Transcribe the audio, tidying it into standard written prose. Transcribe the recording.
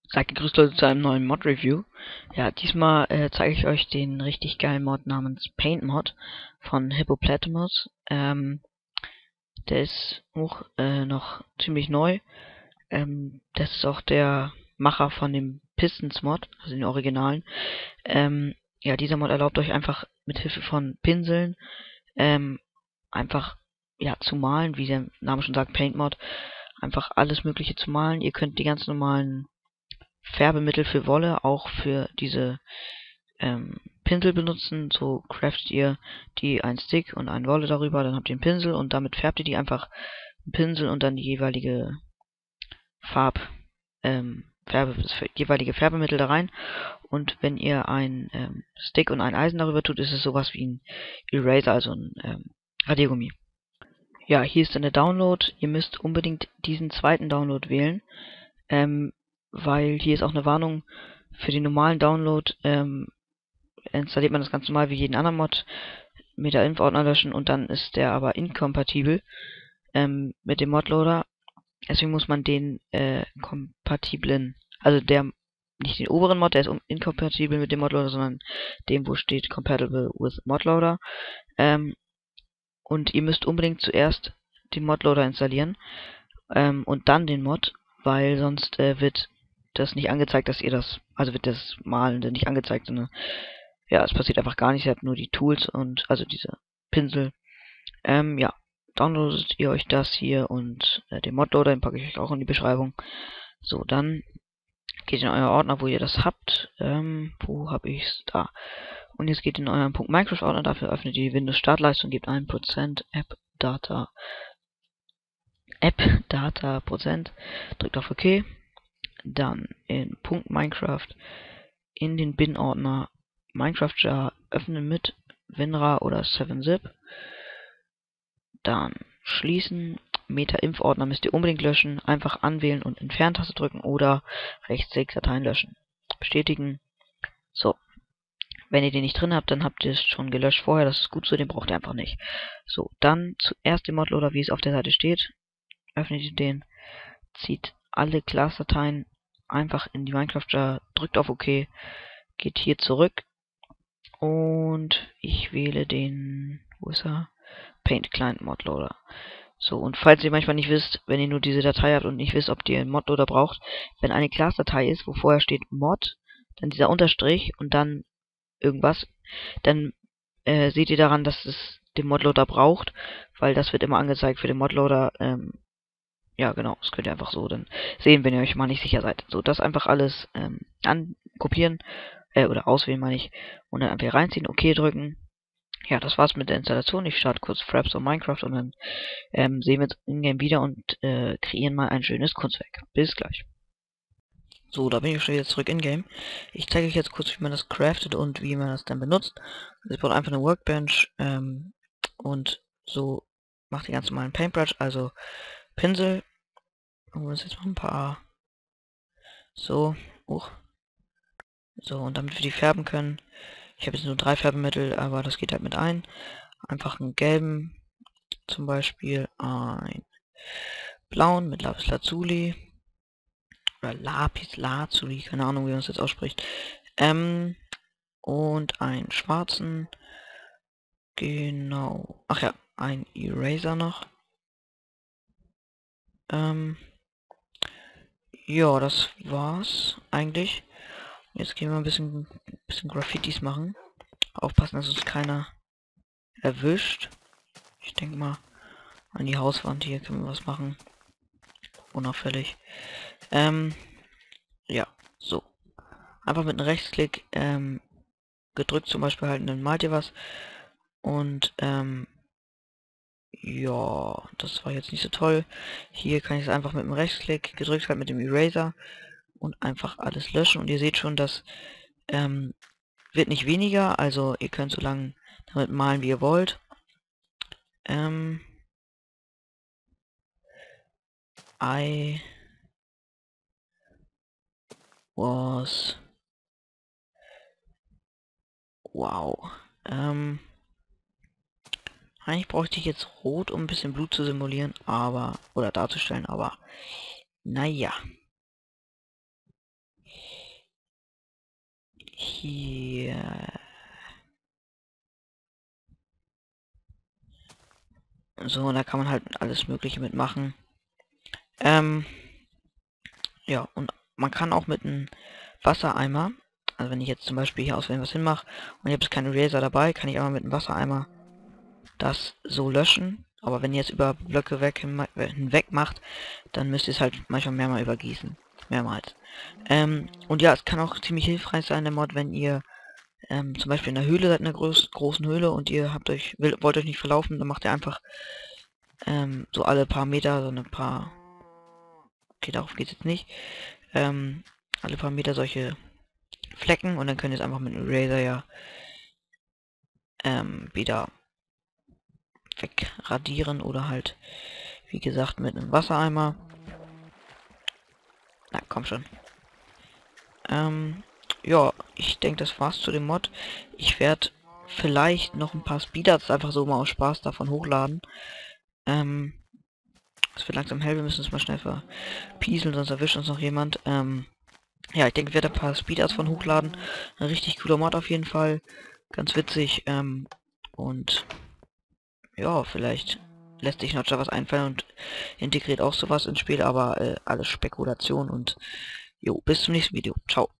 Seid gegrüßt Leute zu einem neuen Mod-Review. Ja, diesmal zeige ich euch den richtig geilen Mod namens Paint Mod von Hippopotamus. Der ist auch noch ziemlich neu. Das ist auch der Macher von dem Pistons Mod, also den Originalen. Ja, dieser Mod erlaubt euch einfach mit Hilfe von Pinseln einfach ja zu malen, wie der Name schon sagt, Paint Mod. Einfach alles Mögliche zu malen. Ihr könnt die ganz normalen Färbemittel für Wolle auch für diese Pinsel benutzen. So craftet ihr die einen Stick und einen Wolle darüber, dann habt ihr einen Pinsel und damit färbt ihr die einfach einen Pinsel und dann die jeweilige das jeweilige Färbemittel da rein. Und wenn ihr einen Stick und ein Eisen darüber tut, ist es sowas wie ein Eraser, also ein Radiergummi. Ja, hier ist dann der Download. Ihr müsst unbedingt diesen zweiten Download wählen, weil hier ist auch eine Warnung für den normalen Download. Installiert man das ganz normal wie jeden anderen Mod, Meta-Inf-Ordner löschen und dann ist der aber inkompatibel mit dem Modloader. Deswegen muss man den kompatiblen, also nicht den oberen Mod, der ist inkompatibel mit dem Modloader, sondern dem, wo steht Compatible with Modloader. Und ihr müsst unbedingt zuerst den Modloader installieren und dann den Mod, weil sonst wird das nicht angezeigt, dass ihr also wird das Malende nicht angezeigt, sondern ja, es passiert einfach gar nichts, ihr habt nur die Tools und also diese Pinsel. Ja, downloadet ihr euch das hier und den Modloader, den packe ich euch auch in die Beschreibung. So, dann geht in euer Ordner, wo ihr das habt. Wo habe ich's? Da. Und jetzt geht in euren .minecraft Ordner, dafür öffnet ihr die Windows Startleiste und gebt 1% App Data Prozent, drückt auf OK. Dann in .minecraft in den Bin-Ordner Minecraft Jar öffnen mit WinRAR oder 7-Zip. Dann schließen. Meta-Inf-Ordner müsst ihr unbedingt löschen. Einfach anwählen und Entfernen-Taste drücken oder Rechtsklick Dateien löschen. Bestätigen. So. Wenn ihr den nicht drin habt, dann habt ihr es schon gelöscht vorher. Das ist gut so, den braucht ihr einfach nicht. So, dann zuerst den Modloader, wie es auf der Seite steht. Öffnet ihr den. Zieht alle Class-Dateien einfach in die Minecraft-Jar. Drückt auf OK. Geht hier zurück. Und ich wähle den, wo ist er? Paint Client Modloader. So, und falls ihr manchmal nicht wisst, wenn ihr nur diese Datei habt und nicht wisst, ob ihr einen Modloader braucht, wenn eine Class-Datei ist, wo vorher steht Mod, dann dieser Unterstrich und dann irgendwas, dann seht ihr daran, dass es den Modloader braucht, weil das wird immer angezeigt für den Modloader. Ja, genau, das könnt ihr einfach so dann sehen, wenn ihr euch mal nicht sicher seid. So, das einfach alles ankopieren, oder auswählen meine ich, und dann einfach reinziehen, OK drücken. Ja, das war's mit der Installation. Ich starte kurz Fraps on Minecraft und dann sehen wir uns in-game wieder und kreieren mal ein schönes Kunstwerk. Bis gleich. So, da bin ich schon wieder zurück in-game. Ich zeige euch jetzt kurz, wie man das craftet und wie man das dann benutzt. Also ich brauche einfach eine Workbench und so macht ihr ganz normalen Paintbrush, also Pinsel. Und wir uns jetzt mal ein paar so, so, und damit wir die färben können. Ich habe jetzt nur 3 Färbemittel, aber das geht halt mit ein. Einfach einen gelben, zum Beispiel ein blauen mit Lapis Lazuli oder Lapis Lazuli, keine Ahnung, wie man es jetzt ausspricht. Und einen schwarzen, genau, ach ja, ein Eraser noch. Ja, das war's eigentlich. Jetzt gehen wir ein bisschen Graffitis machen. Aufpassen, dass uns keiner erwischt. Ich denke mal, an die Hauswand hier können wir was machen. Unauffällig. Ja, so. Einfach mit einem Rechtsklick, gedrückt zum Beispiel halten, dann malt ihr was. Und, ja, das war jetzt nicht so toll. Hier kann ich es einfach mit dem Rechtsklick gedrückt halten mit dem Eraser und einfach alles löschen. Und ihr seht schon, das wird nicht weniger. Also ihr könnt so lange damit malen, wie ihr wollt. I was wow. Eigentlich bräuchte ich jetzt Rot, um ein bisschen Blut zu simulieren, aber oder darzustellen, aber naja. hier. So, da kann man halt alles Mögliche mitmachen. Ja, und man kann auch mit einem Wassereimer, also wenn ich jetzt zum Beispiel hier auswählen was hinmache und ich habe jetzt keinen Eraser dabei, kann ich aber mit einem Wassereimer das so löschen. Aber wenn ihr es über Blöcke hinweg macht, dann müsst ihr es halt manchmal mehrmals übergießen. Mehrmals. Und ja, es kann auch ziemlich hilfreich sein, der Mod, wenn ihr zum Beispiel in der Höhle seid, in einer großen Höhle und ihr wollt euch nicht verlaufen, dann macht ihr einfach so alle paar Meter, so eine paar, okay, darauf geht es jetzt nicht, alle paar Meter solche Flecken und dann könnt ihr es einfach mit einem Eraser ja wieder wegradieren oder halt, wie gesagt, mit einem Wassereimer. Na, komm schon. Ja, ich denke, das war's zu dem Mod. Ich werde vielleicht noch ein paar Speedups einfach so mal aus Spaß davon hochladen. Es wird langsam hell, wir müssen es mal schnell verpieseln, sonst erwischt uns noch jemand. Ja, ich denke, ich werde ein paar Speedups von hochladen. Ein richtig cooler Mod auf jeden Fall. Ganz witzig. Und ja, vielleicht lässt sich Notcher was einfallen und integriert auch sowas ins Spiel, aber alles Spekulation und jo, bis zum nächsten Video. Ciao.